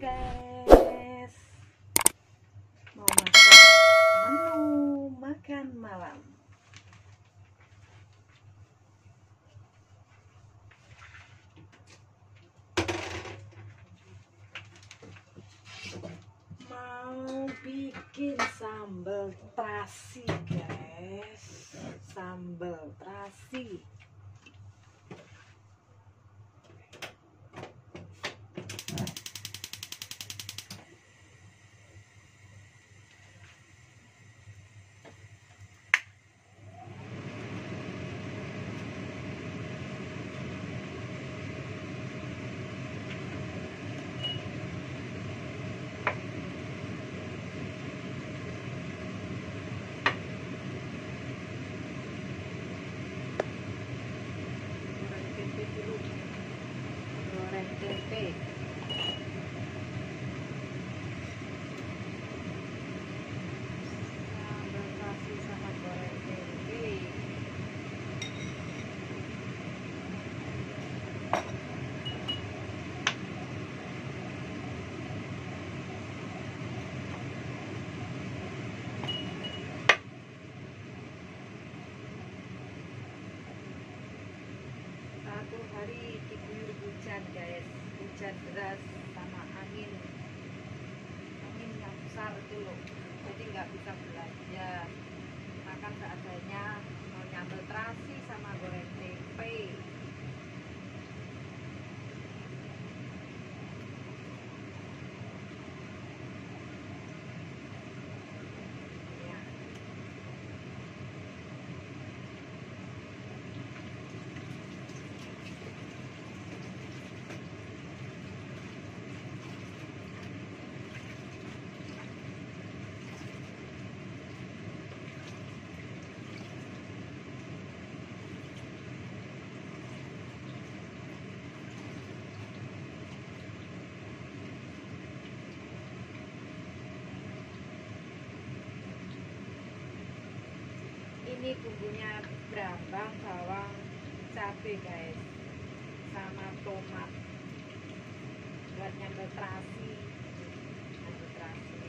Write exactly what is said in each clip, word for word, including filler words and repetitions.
guys, mau masak menu makan malam. Mau bikin sambal terasi guys, sambal terasi. Goreng tempe. Sambal terasi sama goreng tempe. Satu hari diguyur hujan guys, hujan deras sama angin angin yang besar itu loh, jadi nggak bisa belanja, makan seadanya, mau nyambel terasi sama goreng tempe. Ya. Ini bumbunya brambang, bawang, cabai guys, sama tomat buat nyambel terasi. Nyambel terasi.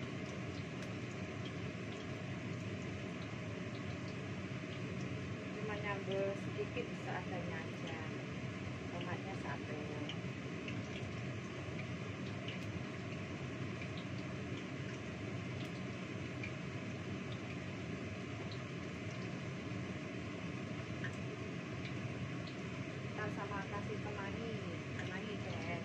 Cuma nyambel sedikit seadanya aja. Tomatnya satu. Sama kasih kemangi, kemangi guys.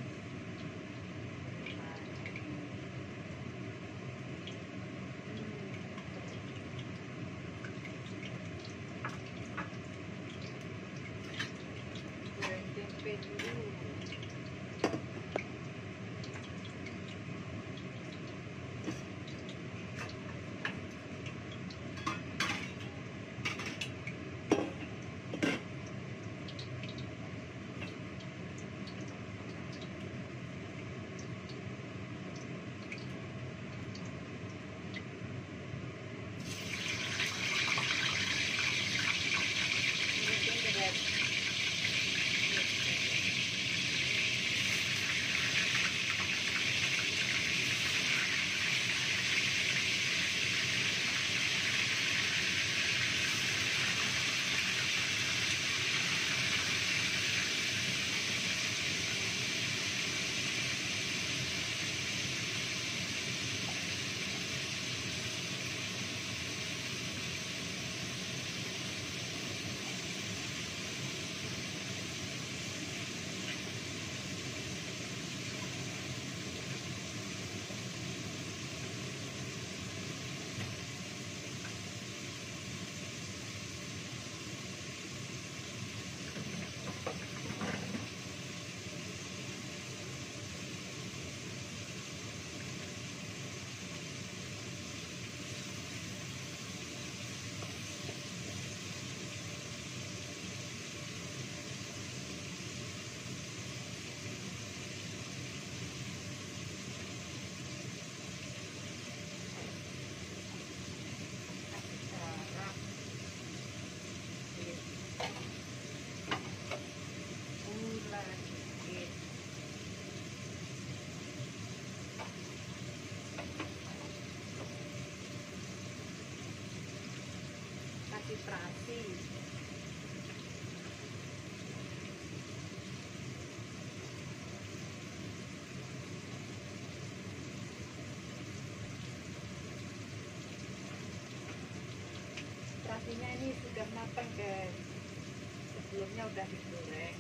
Terasinya ini sudah matang guys, sebelumnya udah digoreng.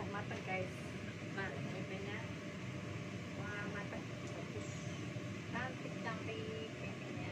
matang guys. Nah tempenya wah matang bagus, cantik cantik tempenya.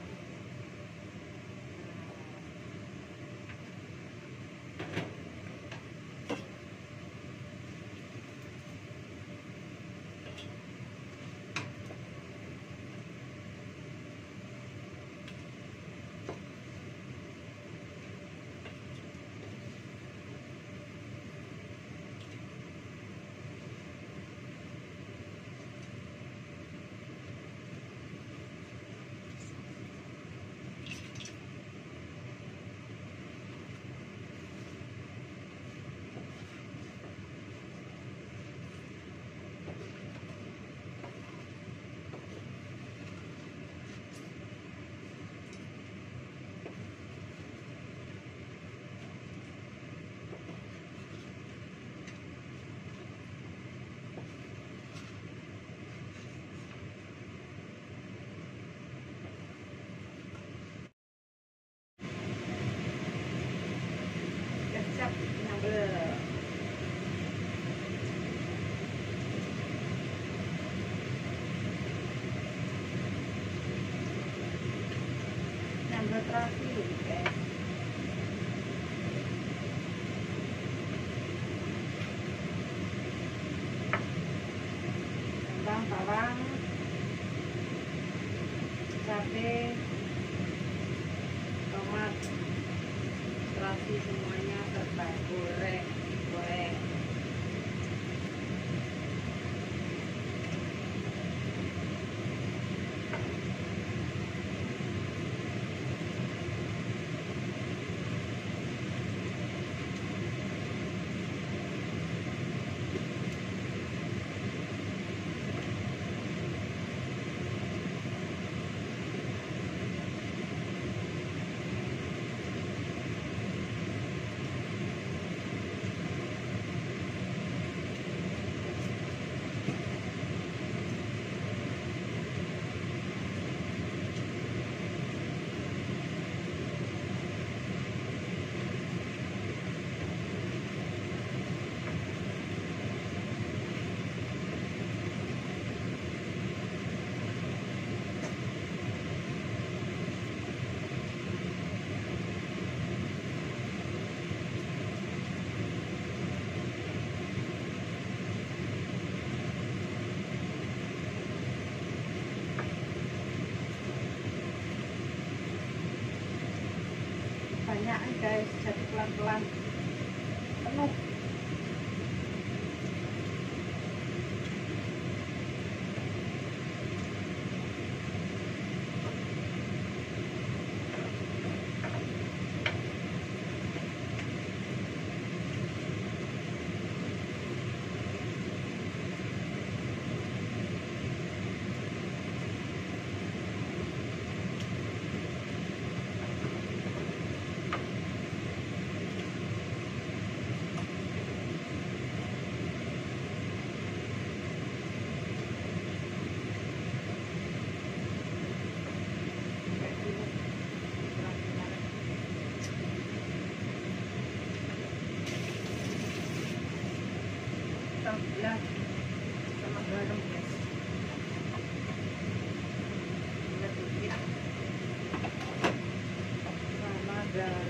Siap nyambel. Nyambel terasi guys. Kembang, bawang, cabe, tomat, terasi semuanya serta goreng, goreng. Banyak guys, jadi pelan-pelan penuh. Ya, sama garam guys. Kita dikit sama garam.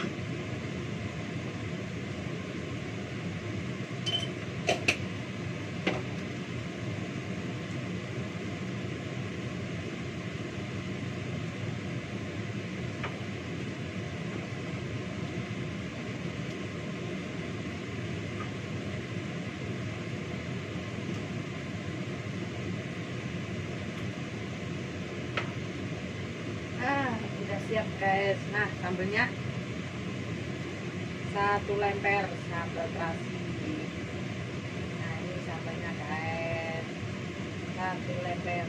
Siap guys. Nah sambelnya satu lemper sambal terasi. Nah ini sambelnya guys, satu lemper.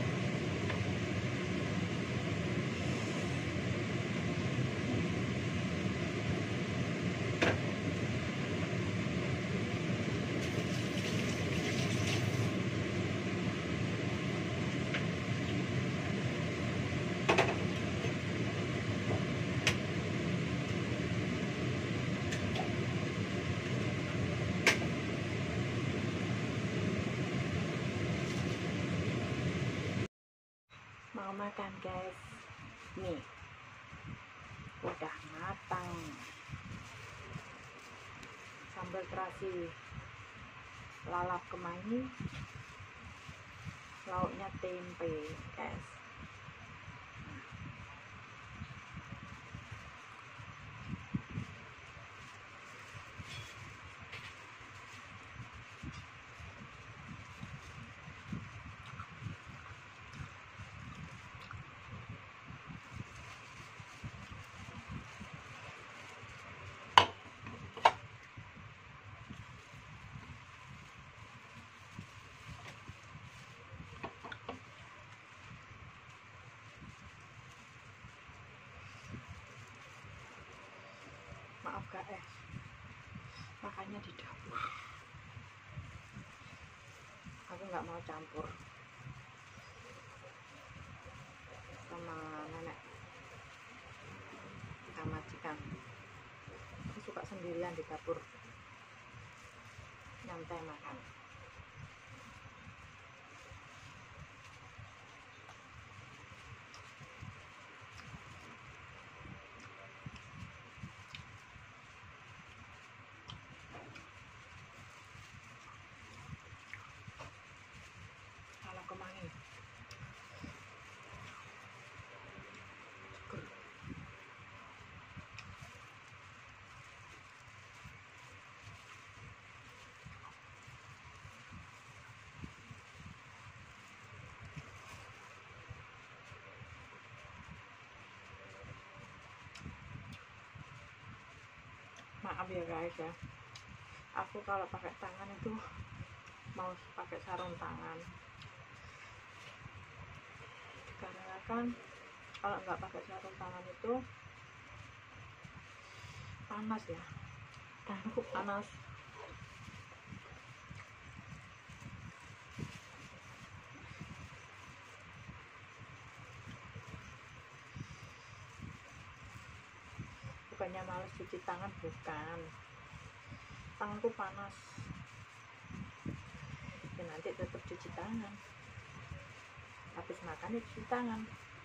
mau makan guys. Nih udah matang, sambal terasi, lalap kemangi, lauknya tempe guys. Maaf guys, makannya di dapur. Aku nggak mau campur sama nenek sama majikan. Aku suka sendirian di dapur, nyantai makan. Kalau kemangi seger. Maaf ya guys ya, aku kalau pakai tangan itu mau pakai sarung tangan, karena kan kalau nggak pakai sarung tangan itu panas ya, tanganku panas. Bukannya males cuci tangan, bukan, tanganku panas ya, nanti tetap cuci tangan, habis makan ya cuci tangan.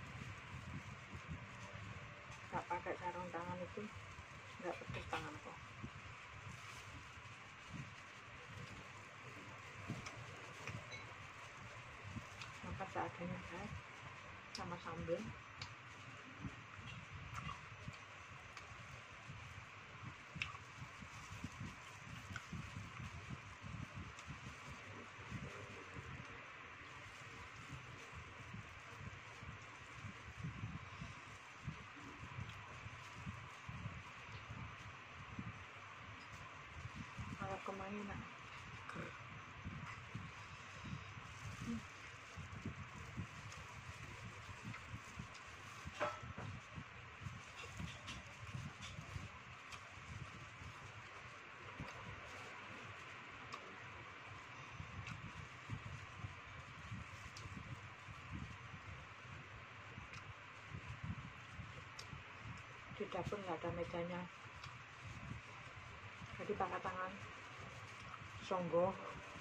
Nggak pakai sarung tangan itu nggak pedes tanganku. Makan seadanya guys, sama sambal. Kalau kemangi nak seger. Hmm. Di dapur nggak ada mejanya, jadi pakai tangan songgo.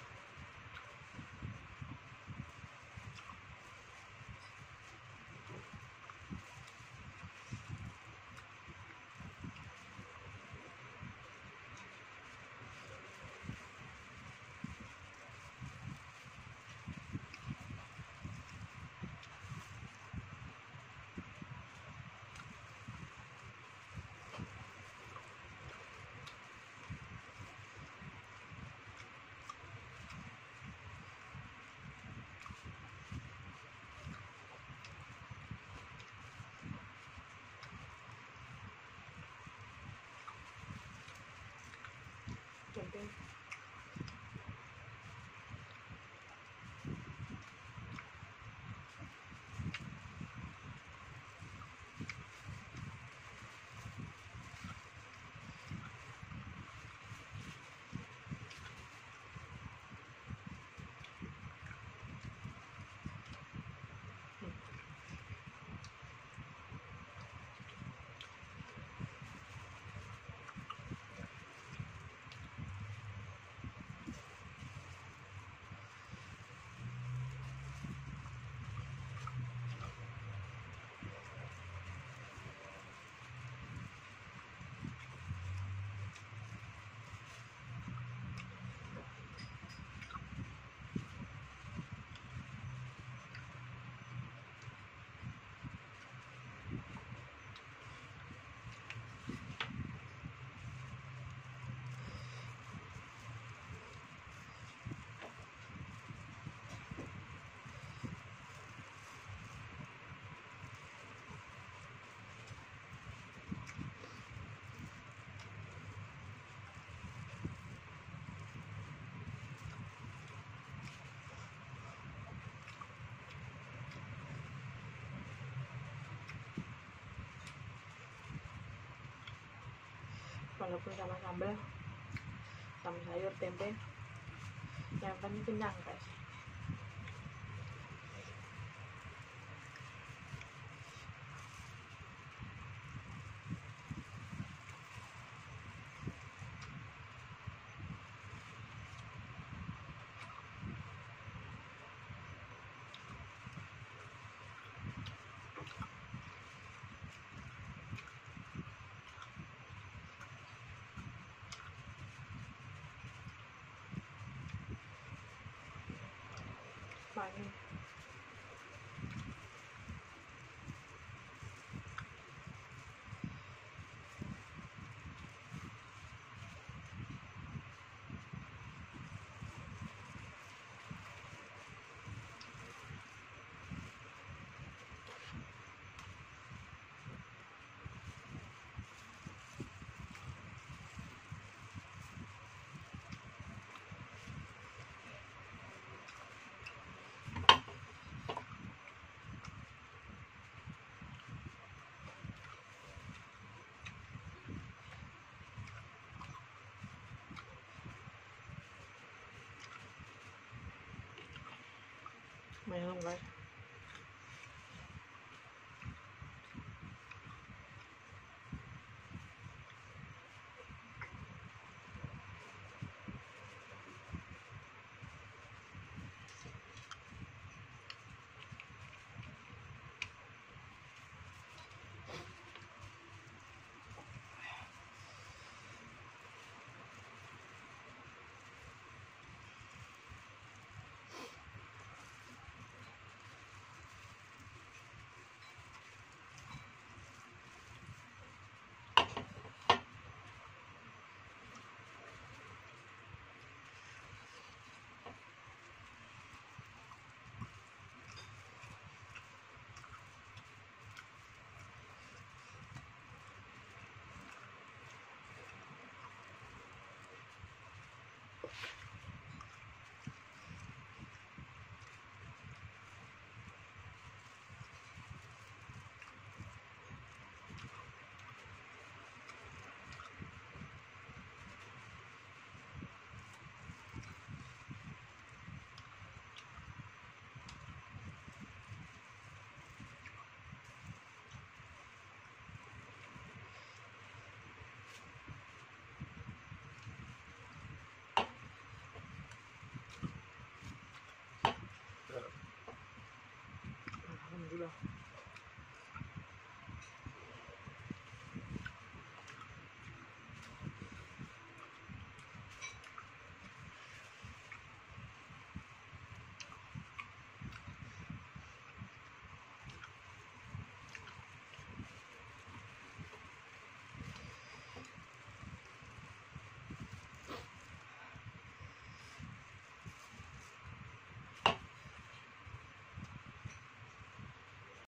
Tempe walaupun sama sambal, sama sayur, tempe, yang penting kenyang guys. Main. Minum guys. Alhamdulillah.